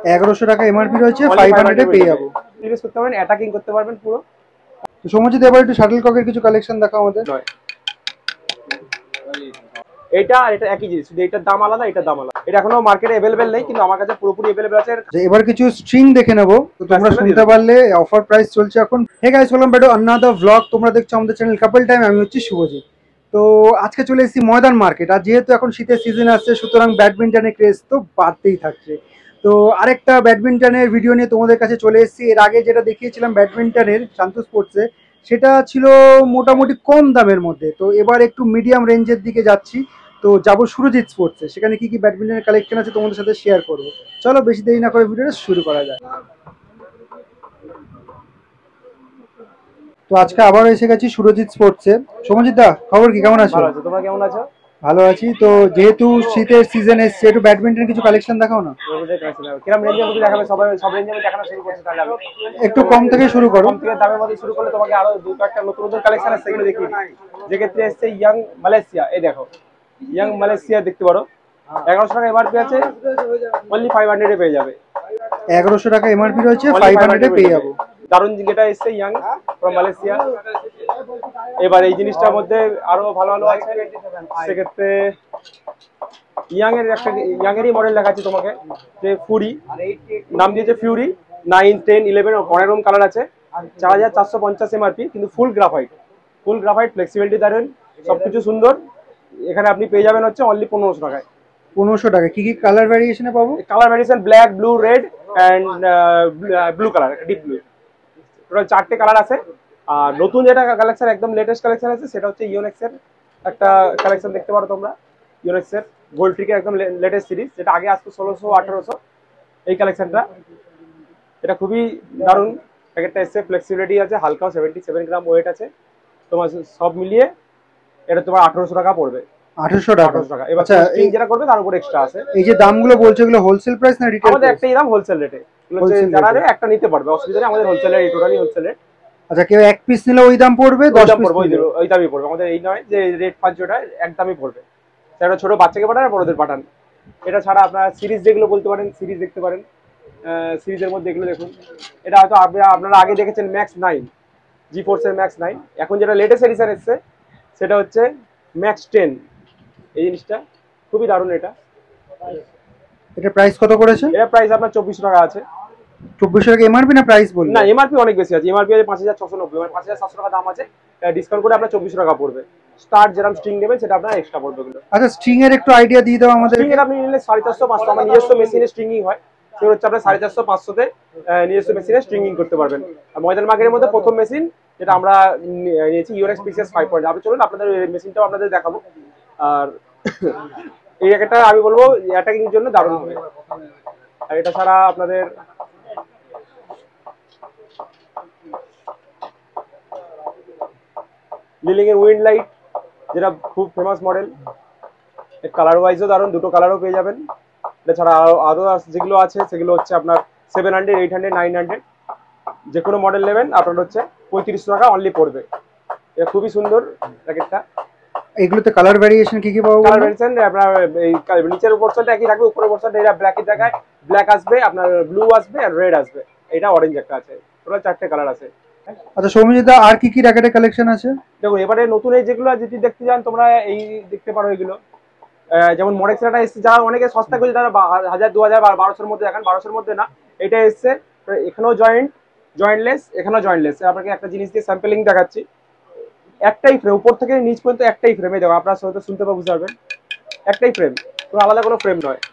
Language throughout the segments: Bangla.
1100 টাকা এমআরপি রয়েছে, 500 এ পেয়ে যাবো। ইউজ করতে পারবেন, অ্যাটাকিং করতে পারবেন পুরো। তো সমজিৎ এবার একটু শাটল ককের কিছু কালেকশন দেখাও আমাদের। এটা আর এটা একই জিনিস, শুধু এটার দাম আলাদা, এটার দাম আলাদা। এটা এখনো মার্কেটে अवेलेबल নেই, কিন্তু আমার কাছে পুরোপুরি अवेलेबल আছে। এবার কিছু স্ট্রিং দেখে নেবো, তো তোমরা শুনতে পারলে অফার প্রাইস চলছে এখন। Hey guys, welcome back to another blog. তোমরা দেখছো আমাদের চ্যানেল কাপল টাইম। আমি হচ্ছি শুভজিৎ। তো আজকে চলে এসেছি ময়দান মার্কেট। আর যেহেতু এখন শীতের সিজন আসছে, সুতরাং ব্যাডমিন্টনের ক্রেজ তো বাড়তেই থাকছে। তো আরেকটা ব্যাডমিন্টনের ভিডিও নিয়ে তোমাদের কাছে চলে এসেছি। এর আগে যেটা দেখিয়েছিলাম ব্যাডমিন্টনের শান্তু স্পোর্টসে, সেটা ছিল মোটামুটি কম দামের মধ্যে। তো এবার একটু মিডিয়াম রেঞ্জের দিকে যাচ্ছি। তো যাবো সুরজিৎ স্পোর্টসে, সেখানে কি কি ব্যাডমিন্টনের কালেকশন আছে তোমাদের সাথে শেয়ার করবো। চলো বেশি দেরি না করে ভিডিওটা শুরু করা যায়। তো আজকে আবার এসে গেছি সুরজিৎ স্পোর্টসে। সমজিৎ দা, খবর কি, কেমন আছো? ভালো আছো, তোমরা কেমন আছো? ভালো আছি। তো যেহেতু শীতের সিজন এসছে, একটু ব্যাডমিন্টন কিছু কালেকশন দেখাও না। কিরকম রেঞ্জের মধ্যে দেখাবে? সব রেঞ্জের মধ্যে দেখানো শুরু করছি তাহলে। একটু কম থেকে শুরু করো। কম থেকে দামের মধ্যে শুরু করলে তোমাকে আরো দুটো একটা নতুন নতুন কালেকশন আছে, সেগুলো দেখিয়ে দিই। যে ক্ষেত্রে এসছে ইয়াং মালয়েশিয়া। এই দেখো, ইয়াং মালয়েশিয়া দেখতে পারো। 1100 টাকা এমআরপি আছে, অনলি 500 এ পেয়ে যাবে। 1100 টাকা এমআরপি রয়েছে, 500 এ পেয়ে যাবো। দারুণ, যেটা এসছে ইয়াং ফ্রম মালয়েশিয়া। এবার এই জিনিসটার মধ্যে আরো ভালো ভালো আছে। সেক্ষেত্রে ইয়াং এরই মডেল দেখাচ্ছি তোমাকে, যে ফুরি নাম দিয়েছে। ফিউরি 9, 10, 11 ও 15 কালার আছে। 4450 এমআরপি, কিন্তু ফুল গ্রাফাইট ফ্লেক্সিবিলিটি দারুন, সবকিছু সুন্দর। এখানে আপনি পেয়ে যাবেন হচ্ছে অনলি 1500 টাকায়। 1500 টাকা। কি কি কালার ভ্যারিয়েশনে পাবো? Colour variation black, blue, red and blue colour, deep blue. Total 4টে কালার আছে। আর নতুন যেটা কালেকশন, একদম লেটেস্ট কালেকশন আছে, সেটা হচ্ছে ইওনেক্সের একটা কালেকশন দেখতে পারো তোমরা। ইওনেক্সের গোল্ড ট্রিকের একদম লেটেস্ট সিরিজ, যেটা আগে আসতো 1600, 1800। এই কালেকশনটা, এটা খুবই দারুণ। প্যাকেটটা এসছে, ফ্লেক্সিবিলিটি আছে, হালকাও 77 গ্রাম ওয়েট আছে। তোমার সব মিলিয়ে এটা তোমার 1800 টাকা পড়বে। 1800 টাকা। এবার স্ট্রিং যেটা করবে তার উপর এক্সট্রা আছে। এই যে দামগুলো বলছো, এগুলো হোলসেল প্রাইস না রিটেল? আমাদের একটাই দাম, হোলসেল রেটে। যারা একটা নিতে পারবে, অসুবিধা নেই। আমাদের wholesale rate, totally wholesale rate. আচ্ছা, কেউ এক পিস নিলে ওই দাম পড়বে, 10 পিস ওই দামই পড়বে। আমাদের এই নয় যে রেট 500 এক দামই পড়বে। সেটা ছোট বাচ্চাকে পাঠান আর বড়দের পাঠান। এটা ছাড়া আপনারা সিরিজ যেগুলো বলতে পারেন, সিরিজ দেখতে পারেন। সিরিজের মধ্যে এগুলো দেখুন। এটা হয়তো আপনারা আগে দেখেছেন ম্যাক্স 9, জি4 এর ম্যাক্স 9। এখন যেটা লেটেস্ট এডিশন এসছে সেটা হচ্ছে ম্যাক্স 10। এই জিনিসটা খুবই দারুণ। এটা প্রাইস কত করেছে? এটা প্রাইস আপনার 2400 টাকা আছে। 2400 টাকা এমআরপি না প্রাইস বলুন? না, এমআরপি অনেক বেশি আছে। এমআরপি আছে 5690, মানে 5700 টাকা দাম আছে। ডিসকাউন্ট করে আপনার 2400 টাকা পড়বে। স্টার যেরকম স্ট্রিং নেবেন সেটা আপনার এক্সট্রা পড়বে ওগুলো। আচ্ছা, স্ট্রিং এর একটু আইডিয়া দিয়ে দাও আমাদের। স্ট্রিং এর আপনি নিলে 450, 500। আমার নিজস্ব মেশিনে স্ট্রিংইং হয়, সেটা হচ্ছে আপনার 450, 500 তে নিজস্ব মেশিনে স্ট্রিংইং করতে পারবেন। আর ময়দান মার্কেটের মধ্যে প্রথম মেশিন যেটা আমরা নিয়েছি, ইউনেক্স পিসিএস 5. আপনি চলুন আপনাদের মেশিনটাও আপনাদের দেখাবো। আর এই একটা আমি বলবো অ্যাটাকিং এর জন্য দারুণ হবে। আর এটা ছাড়া আপনাদের লিলিং এর উইন্ড লাইট, যেটা খুব ফেমাস মডেল। কালার ওয়াইজও দারুণ, দুটো কালারও পেয়ে যাবেন। এছাড়া আরো যেগুলো আছে সেগুলো হচ্ছে আপনার 700, 800, 900। যে কোনো মডেল নেবেন আপনার হচ্ছে 3500 টাকা অনলি পড়বে। এটা খুবই সুন্দর প্যাকেটটা। এগুলোতে কালার ভ্যারিয়েশন কি কি পাবো? কালার ভ্যারিয়েশন আপনার এই নিচের পোরশনটা একই থাকবে, উপরের পোরশনটা এটা ব্ল্যাকের জায়গায় ব্ল্যাক আসবে, আপনার ব্লু আসবে আর রেড আসবে। এটা অরেঞ্জ একটা আছে। টোটাল 4টে কালার আছে। আচ্ছা সৌমিত দা, আর কি কি র্যাকেটের কালেকশন আছে? দেখো, এবারে নতুন এই যেগুলো যদি দেখতে যান তোমরা, এই দেখতে পারো এগুলো। যেমন মডেক্সটা এসছে, যারা অনেকে সস্তা করছে তারা 1000, 2000 বা 1200-র মধ্যে দেখান। 1200-র মধ্যে না, এটা এসছে এখানেও জয়েন্টলেস, এখানেও জয়েন্টলেস। আপনাকে একটা জিনিস দিয়ে স্যাম্পলিং দেখাচ্ছি। একটাই ফ্রেম, উপর থেকে নিচ পর্যন্ত একটাই ফ্রেমে দেখো, আপনারা হয়তো শুনতে পাবো, বুঝতে পারবেন। একটাই ফ্রেম, কোনো আলাদা কোনো ফ্রেম নয়,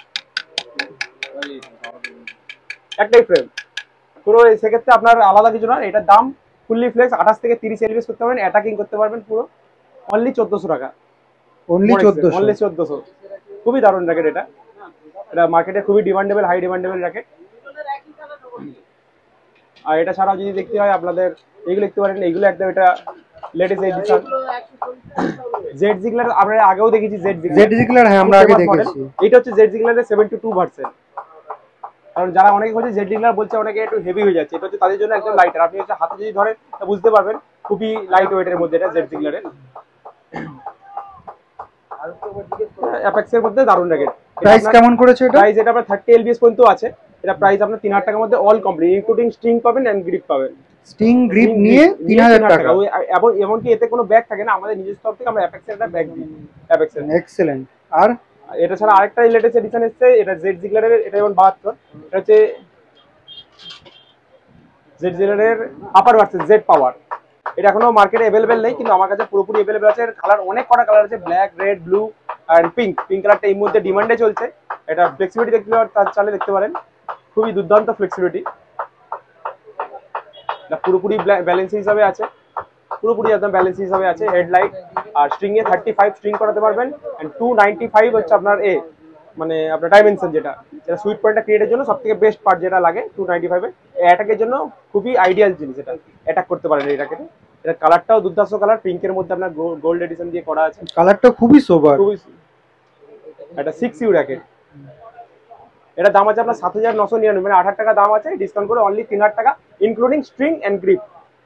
একটাই ফ্রেম। কোনো সেক্ষেত্রে আপনার আলাদা কিছু না। এটার দাম ফুললি ফ্লেক্স 28 থেকে 30 এলবিএস করতে পারবেন, অ্যাটাকিং করতে পারবেন পুরো, অনলি 1400 টাকা। অনলি 1400। খুবই দারুণ র্যাকেট এটা। এটা মার্কেটে খুবই ডিমান্ডেবল, হাই ডিমান্ডেবল র্যাকেট। আর এটা ছাড়াও যদি দেখতে হয় আপনাদের এইগুলো দেখতে পারেন। এইগুলো একদম এটা লেটেস্ট এডিশন জেড জিগলার। আমরা আগেও দেখেছি জেড জিগলার, হ্যাঁ আমরা আগে দেখেছি। এটা হচ্ছে জেড জিগলারের 72 ভার্সন। কারণ যারা অনেকে বলছে জেড জিগলার, বলছে অনেকে একটু হেভি হয়ে যাচ্ছে, এটা হচ্ছে তাদের জন্য একদম লাইটার। আপনি হচ্ছে হাতে যদি ধরেন বুঝতে পারবেন, খুবই লাইট ওয়েটের মধ্যে এটা জেড জিগলারের। অ্যাপেক্সের মধ্যে দারুণ র্যাকেট। প্রাইস কেমন করেছে এটা? প্রাইস এটা আপনার 30 এলবিএস পর্যন্ত আছে। এটা প্রাইস আপনার 3000 টাকার মধ্যে অল কমপ্লিট, ইনক্লুডিং স্ট্রিং পাবেন এন্ড গ্রিপ পাবেন। স্টিং গ্রিপ নিয়ে 3000 টাকা। এমনকি এতে কোনো ব্যাগ থাকে না, আমাদের নিজস্ব তরফ থেকে আমরা অ্যাপেক্সের একটা ব্যাগ দিই। অ্যাপেক্সের এক্সেলেন্ট। আর এটা ছাড়া আরেকটা লেটেস্ট এডিশন এসেছে, এটা জেড জিগলারের, এটা যেমন 72, এটা হচ্ছে জেড জিগলারের আপার ভার্সন জেড পাওয়ার। এটা এখনো মার্কেটে অ্যাভেলেবেল নেই, কিন্তু আমার কাছে পুরোপুরি অ্যাভেলেবেল আছে। এর কালার অনেক কটা কালার আছে, black, red, blue and pink. Pink কালারটা এই মুহূর্তে ডিমান্ডে চলছে। এটা ফ্লেক্সিবিলিটি দেখতে চাইলে দেখতে পারেন, খুবই দুর্দান্ত ফ্লেক্সিবিলিটি। এটা পুরোপুরি ব্যালেন্স হিসাবে আছে, পুরোপুরি একদম ব্যালেন্স হিসাবে আছে। হেডলাইট আর স্ট্রিং এ 35 স্ট্রিং করাতে পারবেন এন্ড 295 হচ্ছে আপনার মানে আপনার ডাইমেনশন, যেটা সুইট পয়েন্টটা ক্রিয়েটের জন্য সবথেকে বেস্ট পার্ট যেটা লাগে 295 এ অ্যাটাকের জন্য খুবই আইডিয়াল জিনিস। এটা অ্যাটাক করতে পারেন এটাকে। এটা কালারটাও দুর্দান্ত কালার, পিঙ্কের মধ্যে আপনার গোল্ড এডিশন দিয়ে করা আছে। কালারটা খুবই সোবার, খুবই। এটা 6U র‍্যাকেট। এটা দাম আছে আপনার 7999, মানে 8000 টাকা দাম আছে, ডিসকাউন্ট করে অনলি 3000 টাকা ইনক্লুডিং স্ট্রিং এন্ড গ্রিপ।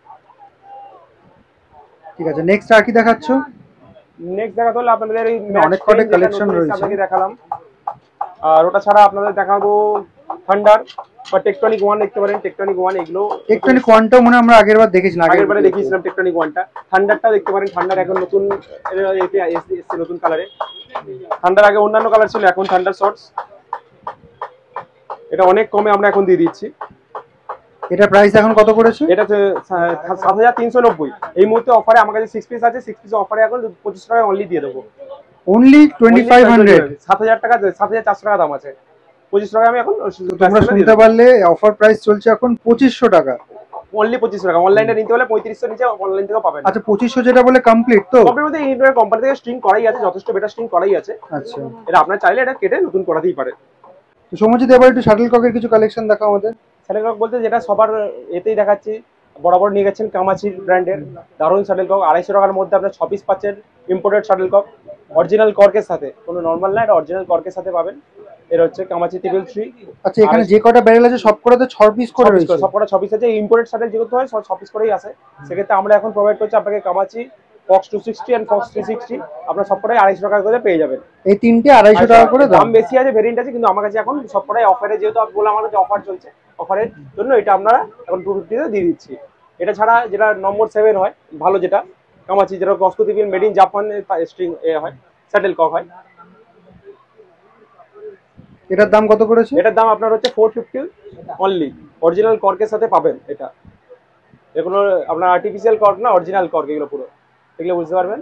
ঠিক আছে, নেক্সট আর কি দেখাচ্ছ? নেক্সট দেখাতে হলে আপনাদের এই অনেক কটা কালেকশন রয়েছে, আপনাদের দেখালাম। আর ওটা ছাড়া আপনাদের দেখাবো থান্ডার বা টেকটনিক 1 দেখতে পারেন। টেকটনিক 1 এগুলো, টেকটনিক 1টা মনে আমরা আগেরবার দেখেছিলাম, আগেরবারে দেখিয়েছিলাম টেকটনিক 1টা। থান্ডারটা দেখতে পারেন, থান্ডার এখন নতুন এসছে, নতুন কালারে। থান্ডার আগে অন্যান্য কালার ছিল, এখন থান্ডার শর্টস। এটা অনেক কমে আমরা এখন দিয়ে দিচ্ছি। এটা প্রাইস এখন কত করেছে? এটা 7390। এই মুহূর্তে অফারে আমার কাছে 6 পিস আছে, 6 পিস অফারে এখন 25 টাকা অনলি দিয়ে দেবো। অনলি 2500। 7000 টাকা, 7400 টাকা দাম আছে, 25 টাকা আমি এখন। তোমরা শুনতে পারলে, অফার প্রাইস চলছে এখন 2500 টাকা, অনলি 2500 টাকা। অনলাইনে নিতে হলে 3500 নিচে অনলাইন থেকে পাবেন। আচ্ছা 2500 যেটা বলে কমপ্লিট তো? কমপ্লিট বলতে এই কোম্পানি থেকে স্ট্রিং করাই আছে, যথেষ্ট বেটার স্ট্রিং করাই আছে। আচ্ছা, এটা আপনার চাইলে এটা কেটে নতুন করাতেই পারে। তো সৌম্যজিৎ এবার একটু শাটল ককের কিছু কালেকশন দেখাও আমাদের। শাটল কক বলতে যেটা সবার এতেই দেখাচ্ছি, বরাবর নিয়ে গেছেন কামাচি ব্র্যান্ডের দারুণ শাটল কক। 250 টাকার মধ্যে আপনার 6 পিস পাচ্ছেন ইম্পোর্টেড শাটল কক, অরিজিনাল কর্কের সাথে, কোনো নর্মাল না, এটা অরিজিনাল কর্কের সাথে পাবেন। এর হচ্ছে কামাচি 333। আচ্ছা, এখানে যে কটা ব্যারেল আছে সব কটাতে 6 পিস করে রয়েছে? সব কটা 6 পিস আছে। ইম্পোর্টেড শাটল যেগুলো হয় সব 6 পিস করেই আছে। সেক্ষেত্রে আমরা এখন প্রোভাইড করছি আপনাকে কামাচি ফক্স 260 এন্ড ফক্স 360। আপনার সবকটাই 250 টাকা করে পেয়ে যাবেন। এই তিনটে 250 টাকা করে দাম বেশি আছে, ভেরিয়েন্ট আছে, কিন্তু আমার কাছে এখন সবকটাই অফারে, যেহেতু আপনি বললাম আমার কাছে অফার চলছে, অফারের জন্য এটা আমরা এখন 250 তে দিয়ে দিচ্ছি। এটা ছাড়া যেটা নম্বর 7 হয় ভালো, যেটা কামাচি, যেটা কস্কোটিভিন মেড ইন জাপান স্ট্রিং হয়, স্যাডেল কক হয়। এটার দাম কত করেছে? এটার দাম আপনার হচ্ছে 450 অনলি, অরিজিনাল কর্কের সাথে পাবেন। এটা এগুলো আপনার আর্টিফিশিয়াল কর্ক না, অরিজিনাল কর্ক, এগুলো পুরো দেখলে বুঝতে পারবেন।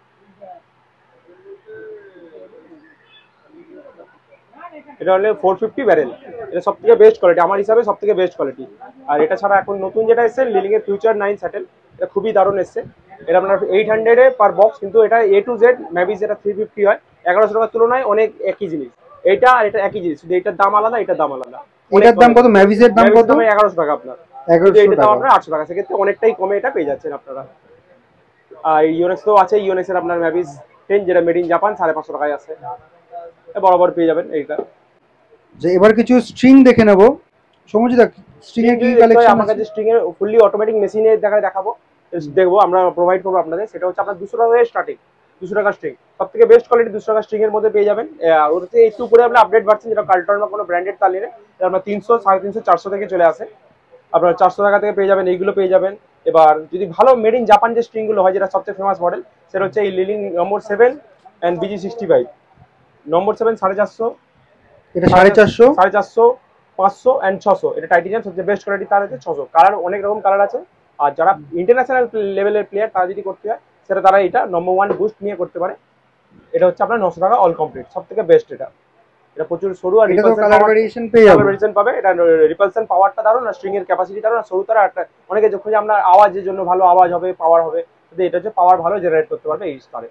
এটা হলো 450 ব্যারেল, এটা সবথেকে বেস্ট কোয়ালিটি আমার হিসাবে, সবথেকে বেস্ট কোয়ালিটি। আর এটা ছাড়া এখন নতুন যেটা এসেছে লিলিং এর ফিউচার 9 স্যাটেল, এটা খুবই দারুণ এসেছে। এটা আপনার 800 এ পার বক্স, কিন্তু এটা A to Z ম্যাভিস যেটা 350 হয় 1100 টাকার তুলনায় অনেক একই জিনিস। এটা আর এটা একই জিনিস, শুধু এটার দাম আলাদা, এটার দাম আলাদা। এটার দাম কত? ম্যাভিসের দাম কত? 1100 টাকা আপনার, 1100 এটার দাম টাকা আপনার 800 টাকা। সেক্ষেত্রে অনেকটাই কমে এটা পেয়ে যাচ্ছেন আপনারা। আর ইউনেক্স তো আছে, ইউনেক্স এর আপনার ম্যাভিস 10 যেটা মেড ইন জাপান 550 টাকায় আছে, বরাবর পেয়ে যাবেন এইটা। যে এবার কিছু স্ট্রিং দেখে নেব। সৌম্যজিৎ স্ট্রিং এর কি কালেকশন? আমার কাছে স্ট্রিং এর ফুললি অটোমেটিক মেশিনে দেখাবো, দেখবো আমরা প্রোভাইড করবো আপনাদের। সেটা হচ্ছে আপনার 200 টাকা থেকে স্টার্টিং, 200 টাকা স্ট্রিং, সব থেকে বেস্ট কোয়ালিটি 200 টাকা স্ট্রিং এর মধ্যে পেয়ে যাবেন। ওর থেকে একটু উপরে আপনার আপডেট ভার্সন, যেটা কার্টন বা কোনো ব্র্যান্ডেড তালিয়ে আপনার 300, 350, 400 থেকে চলে আসে। আপনার 400 টাকা থেকে পেয়ে যাবেন, এইগুলো পেয়ে যাবেন। এবার যদি ভালো মেড ইন জাপান যে স্ট্রিং গুলো হয়, যেটা সবচেয়ে ফেমাস মডেল, সেটা হচ্ছে এই লিলিং নম্বর 7 এন্ড BG65 নম্বর 7 450, এটা 450, 450, 500 এন্ড 600। এটা টাইটানিয়াম সবচেয়ে বেস্ট কোয়ালিটি, তার হচ্ছে 600। কালার অনেক রকম কালার আছে। আর যারা ইন্টারন্যাশনাল লেভেলের প্লেয়ার, তারা যদি করতে হয় সেটা তারা এটা নম্বর 1 বুস্ট নিয়ে করতে পারে। এটা হচ্ছে আপনার 900 টাকা অল কমপ্লিট, সবথেকে বেস্ট। এটা প্রচুর সরু আর কালার ভেরিয়েশন পেয়ে যাবে, ভেরিয়েশন পাবে। এটা রিপালশন পাওয়ারটা দারুণ, আর স্ট্রিং এর ক্যাপাসিটি দারুণ, আর সরু তারা অনেকে যখন আমরা আওয়াজের জন্য ভালো আওয়াজ হবে, পাওয়ার হবে, এটা হচ্ছে পাওয়ার ভালো জেনারেট করতে পারবে এই স্তরে।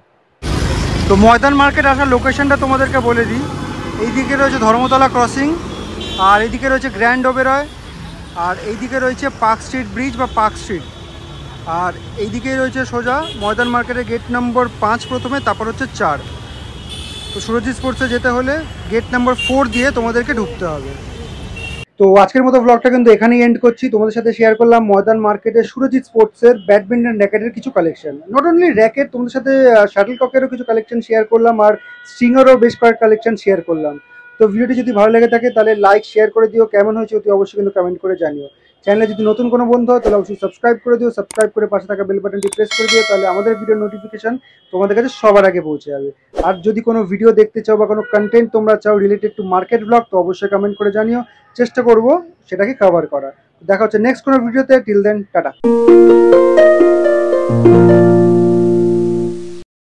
তো ময়দান মার্কেট আসার লোকেশনটা তোমাদেরকে বলে দিই। এইদিকে রয়েছে ধর্মতলা ক্রসিং, আর এইদিকে রয়েছে গ্র্যান্ড ওবেরয়, আর এইদিকে রয়েছে পার্ক স্ট্রিট ব্রিজ বা পার্ক স্ট্রিট, আর এইদিকেই রয়েছে সোজা ময়দান মার্কেটের গেট নম্বর 5 প্রথমে, তারপর হচ্ছে 4। তো সুরজিৎ স্পোর্টসে যেতে হলে গেট নাম্বার 4 দিয়ে তোমাদেরকে ঢুকতে হবে। তো আজকের মতো ব্লগটা কিন্তু এখানেই এন্ড করছি। তোমাদের সাথে শেয়ার করলাম ময়দান মার্কেটের সুরজিৎ স্পোর্টসের ব্যাডমিন্টন র্যাকেটের কিছু কালেকশন। নট অনলি র্যাকেট, তোমাদের সাথে শাটল ককেরও কিছু কালেকশন শেয়ার করলাম, আর স্ট্রিংয়েরও বেশ কয়েক কালেকশন শেয়ার করলাম। তো ভিডিওটি যদি ভালো লেগে থাকে তাহলে লাইক শেয়ার করে দিও, কেমন হয়েছে অতি অবশ্যই কিন্তু কমেন্ট করে জানিও। চ্যানেলে যদি নতুন কোনো বন্ধু হয় তাহলে অবশ্যই সাবস্ক্রাইব করে দিও, সাবস্ক্রাইব করে পাশে থাকা বেল বাটনটি প্রেস করে দিও, তাহলে আমাদের ভিডিও নোটিফিকেশন তোমাদের কাছে সবার আগে পৌঁছে যাবে। আর যদি কোনো ভিডিও দেখতে চাও বা কোনো কন্টেন্ট তোমরা চাও রিলেটেড টু মার্কেট ব্লগ, তো অবশ্যই কমেন্ট করে জানিও, চেষ্টা করব সেটাকে কভার করা। দেখা হচ্ছে নেক্সট কোনো ভিডিওতে, টিল দেন টাটা।